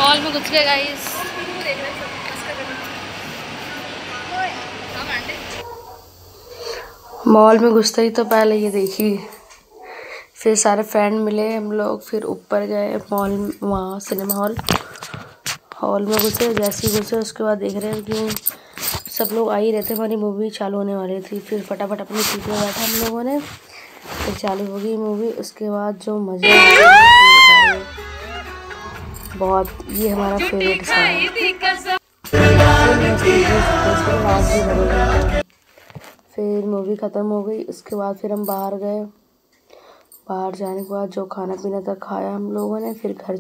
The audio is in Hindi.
मॉल में घुस गए गाइस। मॉल में घुसते ही तो पहले ये देखिए, फिर सारे फ्रेंड मिले हम लोग, फिर ऊपर गए मॉल, वहाँ सिनेमा हॉल में घुसे। जैसे ही घुसे उसके बाद देख रहे हैं कि सब लोग आ ही रहते, हमारी मूवी चालू होने वाली थी। फिर फटाफट अपनी सीट में बैठा हम लोगों ने, फिर चालू हो गई मूवी। उसके बाद जो मज़ा आया बहुत, ये हमारा फेवरेट था। फिर मूवी ख़त्म हो गई। उसके बाद फिर हम बाहर गए। बाहर जाने के बाद जो खाना पीना था खाया हम लोगों ने, फिर घर